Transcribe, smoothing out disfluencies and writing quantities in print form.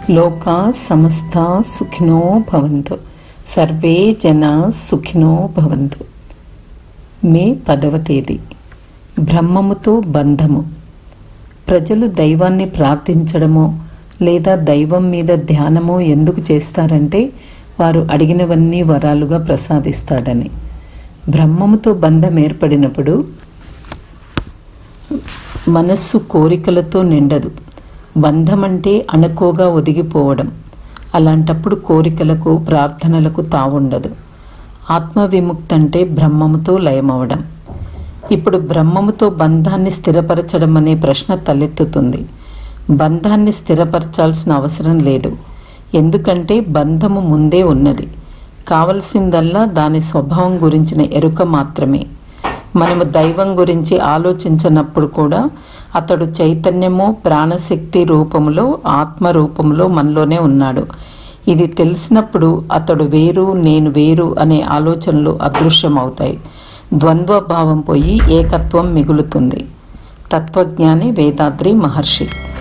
లోకా సమస్తా సుఖినో భవంతు, సర్వే జనా సుఖినో భవంతు. మే 10వ తేదీ. బ్రహ్మముతో బంధము. ప్రజలు దైవాన్ని ప్రార్థించడమో లేదా దైవం మీద ధ్యానమో ఎందుకు చేస్తారంటే వారు అడిగినవన్నీ వరాలుగా ప్రసాదిస్తాడని. బ్రహ్మముతో బంధం ఏర్పడినప్పుడు మనస్సు కోరికలతో నిండదు. బంధం అంటే అణకువగా ఒదిగిపోవడం. అలాంటప్పుడు కోరికలకు ప్రార్థనలకు తావుండదు. ఆత్మ విముక్తి అంటే బ్రహ్మముతో లయమవడం. ఇప్పుడు బ్రహ్మముతో బంధాన్ని స్థిరపరచడం అనే ప్రశ్న తలెత్తుతుంది. బంధాన్ని స్థిరపరచాల్సిన అవసరం లేదు, ఎందుకంటే బంధము ముందే ఉన్నది. కావలసిందల్లా దాని స్వభావం గురించిన ఎరుక మాత్రమే. మనము దైవం గురించి ఆలోచించినప్పుడు కూడా అతడు చైతన్యము ప్రాణశక్తి రూపంలో ఆత్మ రూపంలో మనలోనే ఉన్నాడు. ఇది తెలిసినప్పుడు అతడు వేరు నేను వేరు అనే ఆలోచనలు అదృశ్యమవుతాయి. ద్వంద్వభావం పోయి ఏకత్వం మిగులుతుంది. తత్వజ్ఞాని వేదాద్రి మహర్షి.